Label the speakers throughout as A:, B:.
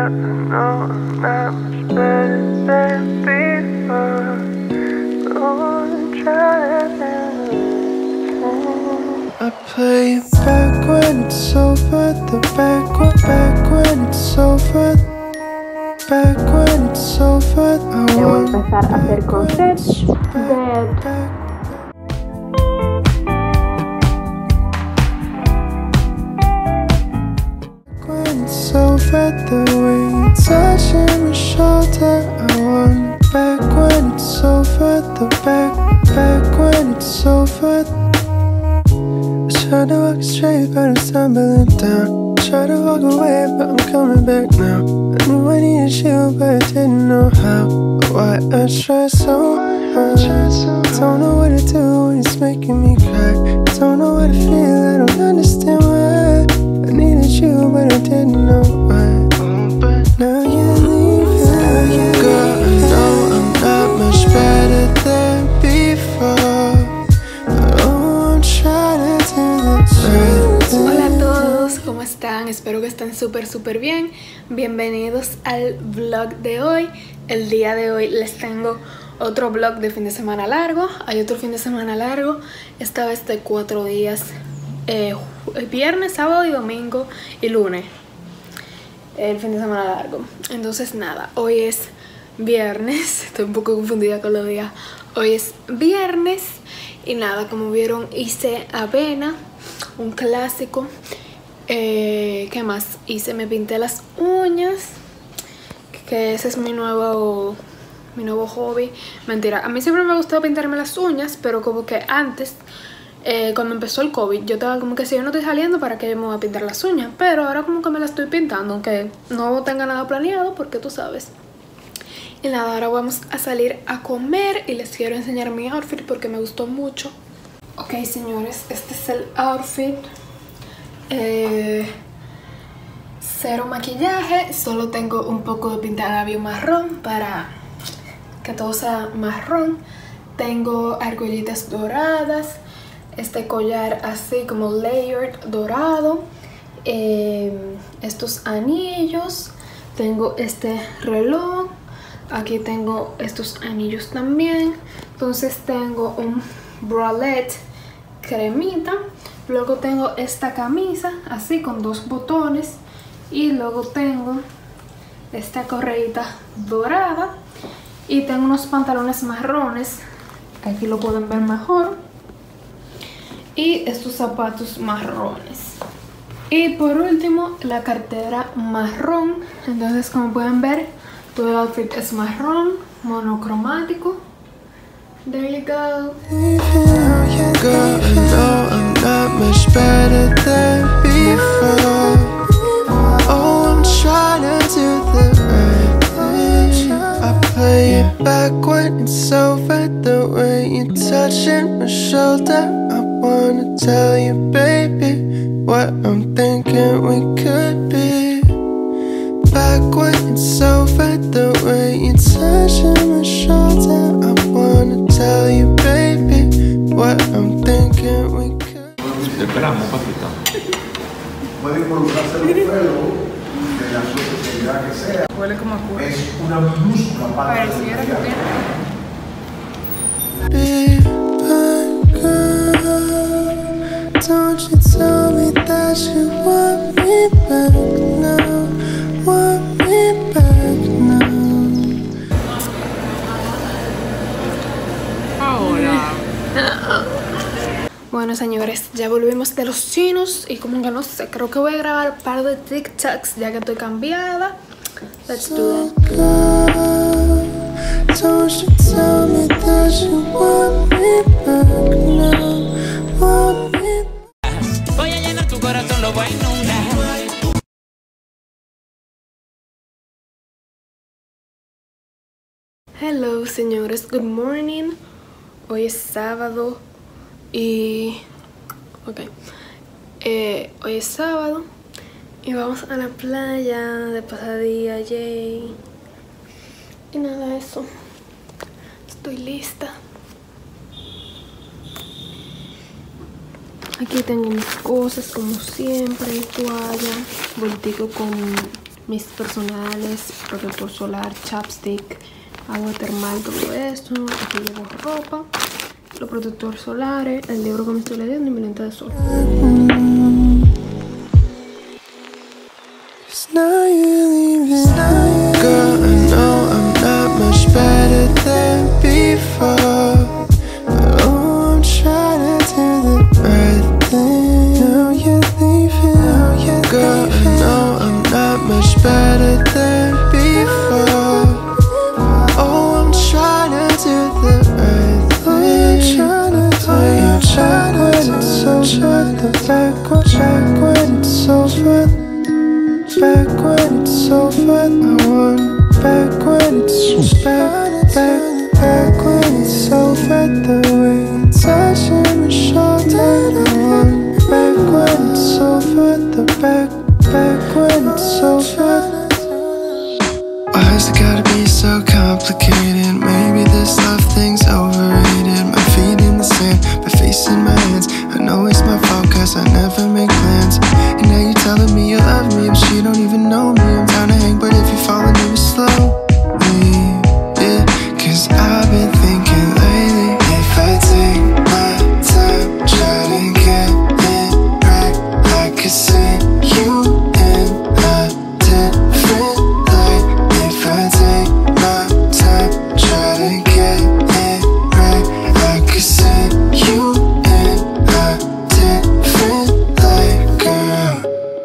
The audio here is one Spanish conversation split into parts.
A: know I'm not much better than before. Oh, I'm trying. I play it back when it's over, the back when it's over, back when it's over.
B: Debo empezar a hacer crochet de
A: it's over, the way you touching my shoulder. I want it back when it's over, the back when it's over. I tried to walk straight, but I'm stumbling down. Tried to walk away, but I'm coming back now. I knew I needed you, but I didn't know how. But why I try so hard. Don't know what to do when it's making me cry. Don't know what to feel, I don't understand why. I needed you, but I didn't know why. But now you're leaving. Girl, I know I'm not much better than before, but oh, I'm trying to do this right.
B: Hola a todos, ¿cómo están? Espero que estén súper bien. Bienvenidos al vlog de hoy. El día de hoy les tengo otro vlog de fin de semana largo. Hay otro fin de semana largo, esta vez de 4 días. Viernes, sábado y domingo y lunes, el fin de semana largo. Entonces nada, hoy es viernes. Estoy un poco confundida con los días. Hoy es viernes y nada, como vieron hice avena, un clásico. ¿Qué más? Me pinté las uñas, que ese es mi nuevo hobby. Mentira, a mí siempre me ha gustado pintarme las uñas, pero como que antes, cuando empezó el COVID, yo estaba como que si yo no estoy saliendo, ¿para qué me voy a pintar las uñas? Pero ahora como que me las estoy pintando, aunque no tenga nada planeado, porque tú sabes. Y nada, ahora vamos a salir a comer y les quiero enseñar mi outfit porque me gustó mucho. Ok, señores, este es el outfit. Cero maquillaje, solo tengo un poco de pintalabio marrón para que todo sea marrón. Tengo argollitas doradas, este collar así como layered dorado, estos anillos, tengo este reloj, aquí tengo estos anillos también. Entonces tengo un bralette cremita, luego tengo esta camisa así con 2 botones y luego tengo esta correita dorada y tengo unos pantalones marrones, aquí lo pueden ver mejor, y estos zapatos marrones. Y por último la cartera marrón. Entonces como pueden ver, todo el outfit es marrón, monocromático. There you go.
A: Girl, I know I'm not much better than before. Oh, I'm trying to do the right thing. I play it back when it's over, the way you're touching my shoulder. I wanna tell you, baby, what I'm thinking we could be. Back when it's over, the way you're touching my shoulder. I wanna tell you, baby, what I'm thinking we could.
C: Te esperamos, papito.
D: Puede involucrarse el fuego de la sociedad que sea.
E: Huele como a cura.
D: Es una minúscula parte
E: Pareciera que tiene.
A: Be back, girl. Don't you tell me that you want me back now. Want me back now.
E: Ahora.
B: Bueno, señores, ya volvimos de los chinos y como que no sé, creo que voy a grabar un par de TikToks ya que estoy cambiada. Let's do that.
A: Girl, don't you tell me that you want me back now. Want me back.
F: Voy a llenar tu corazón, lo voy a inundar.
B: Hello, señores, good morning. Hoy es sábado y... hoy es sábado y vamos a la playa de pasadía, yay. Y nada, eso. Estoy lista. Aquí tengo mis cosas como siempre, toalla, voltico con mis personales, protector solar, chapstick, agua termal, todo esto. Aquí llevo ropa, los protectores solares, el libro que me estoy leyendo y mi lente de sol.
A: Now you're leaving. Girl, I know I'm not much better than before, but oh, I'm trying to do the right thing. Now you're leaving. Girl, I know I'm not much better than before, but oh, I'm trying to do the right thing. I'm trying to do it's over. Back when it's over. Back when it's over, I want back when it's back when it's over. The way you touching my shoulder, I want back when it's over. The back when it's over. Why is it gotta be so complicated? Maybe this love thing's overrated. My feet in the sand, my face in my hands. I know it's my fault cause I never make plans. And now you're telling me you love me, but you don't even know me. I'm down to hang, but if you fall in love slowly, yeah. Cause I've been thinking lately, if I take my time, try to get it right, I could see you in a different light. If I take my time, try to get it right, I could see you in a different light, girl.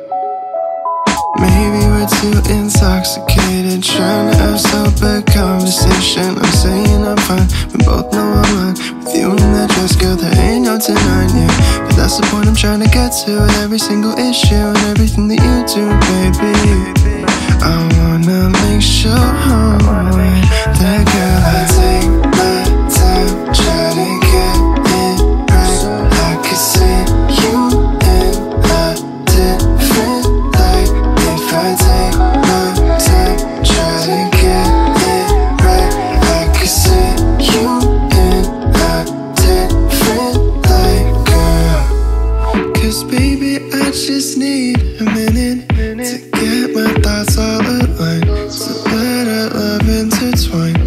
A: Maybe we're too intoxicated, trying to have sober conversation. I'm saying I'm fine, we both know I'm lying. With you in that dress, girl, there ain't no denying you. But that's the point I'm trying to get to, with every single issue and everything that you do, baby. I wanna make sure that girl, I take my time, try to get it right. I could see you in a different light. If I take my time, try to get it right, I could see you in a different light, girl. Cause baby, I just need a minute to get my thoughts all aligned, so let our love intertwine.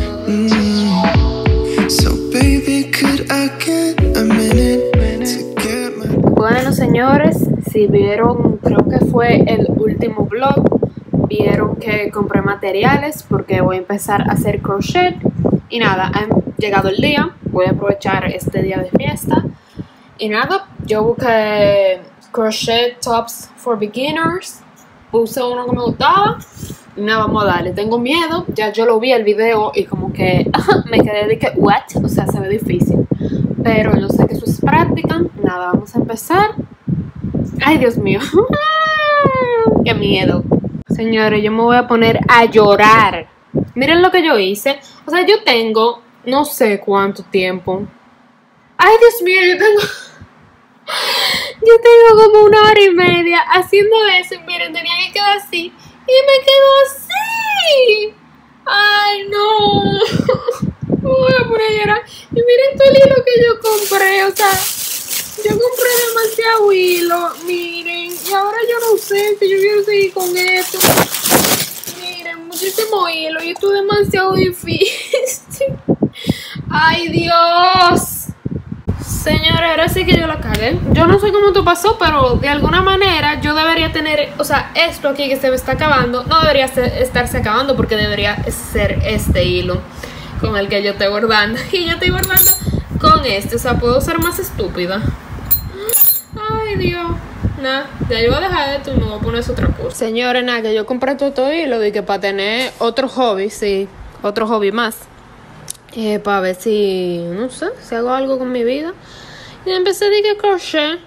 A: So baby, could I get a minute to get my...
B: Bueno, señores, si vieron, creo que fue el último vlog, vieron que compré materiales porque voy a empezar a hacer crochet. Y nada, ha llegado el día, voy a aprovechar este día de fiesta. Y nada, yo busqué crochet tops for beginners, puse uno que me gustaba. Y nada, vamos a darle. Tengo miedo, ya yo lo vi el video y como que me quedé de que, what? O sea, se ve difícil. Pero yo sé que eso es práctica. Nada, vamos a empezar. Ay, Dios mío. Qué miedo. Señores, yo me voy a poner a llorar. Miren lo que yo hice. O sea, yo tengo no sé cuánto tiempo. Ay, Dios mío, yo tengo como 1 hora y media haciendo eso. Y miren, tenía que quedar así. Y me quedo así. Ay, no. Me voy a poner a llorar. Y miren todo el hilo que yo compré. O sea, yo compré demasiado hilo. Miren. Y ahora yo no sé si yo quiero seguir con esto. Miren, muchísimo hilo. Y esto es demasiado difícil. Ay, Dios. Señores, ahora sí que yo la cagué. Yo no sé cómo esto pasó, pero de alguna manera yo debería tener, o sea, esto aquí que se me está acabando, no debería estarse acabando porque debería ser este hilo con el que yo estoy bordando. Y yo estoy bordando con este, o sea, puedo ser más estúpida. Ay, Dios. Nada, ya yo voy a dejar esto y me voy a poner otra cosa. Señores, nada, que yo compré todo hilo y que para tener otro hobby, sí, otro hobby más. Para ver si, no sé, si hago algo con mi vida. Y empecé a decir crochet.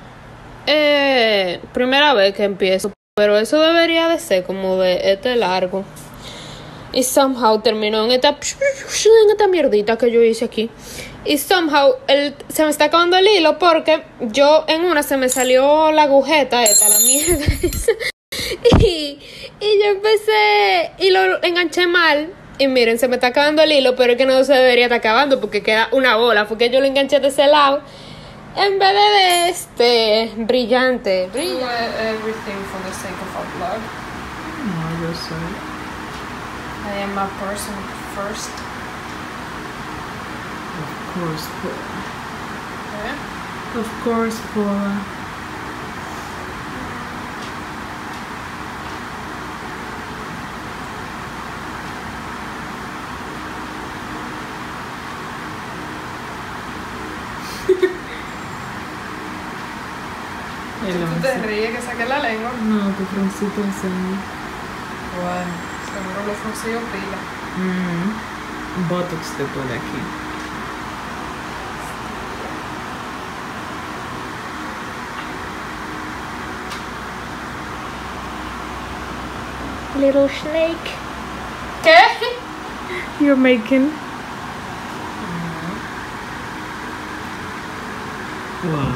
B: Primera vez que empiezo. Pero eso debería de ser como de este largo. Y somehow terminó en esta mierdita que yo hice aquí. Y somehow se me está acabando el hilo porque yo en una se me salió la agujeta esta, la mierda esa. Y yo empecé y lo enganché mal. Y miren, se me está acabando el hilo, pero es que no se debería estar acabando porque queda una bola. Porque yo lo enganché de ese lado en vez de este brillante.
E: Everything for the sake of our vlog.
C: No, yo
E: sorry.
B: I am a person first.
E: Of course, Paula.
B: ¿Eh?
E: Of course, Paula.
B: Si tú te ríes que saqué la lengua.
E: No, tu fruncito el ceño.
B: Bueno, seguro los fruncillos pila.
E: Botox te pone aquí.
B: Little snake. ¿Qué?
E: You're making. Wow.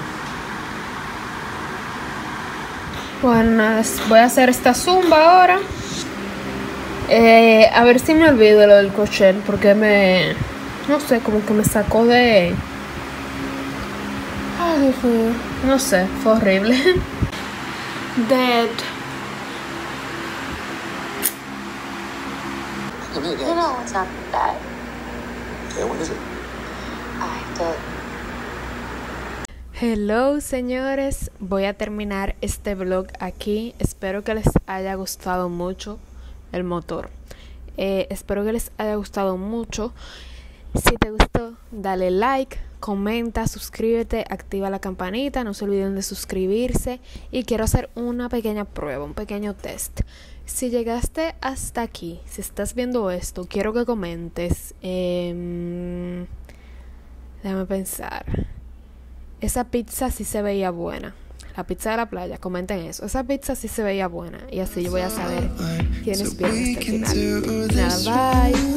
B: Bueno, voy a hacer esta zumba ahora. A ver si me olvido lo del crochet, porque no sé, como que me sacó de... Ay, Dios mío. No sé, fue horrible. Dead.
C: You know, it's not bad.
D: Okay, what is it?
C: I have to.
B: Hello, señores. Voy a terminar este vlog aquí. Espero que les haya gustado mucho el motor. Espero que les haya gustado mucho. Si te gustó, dale like, comenta, suscríbete, activa la campanita. No se olviden de suscribirse. Y quiero hacer una pequeña prueba, un pequeño test. Si llegaste hasta aquí, si estás viendo esto, quiero que comentes. Déjame pensar. Esa pizza sí se veía buena. La pizza de la playa, comenten eso. Esa pizza sí se veía buena. Y así yo voy a saber quiénes vieron hasta el final. Nada, bye.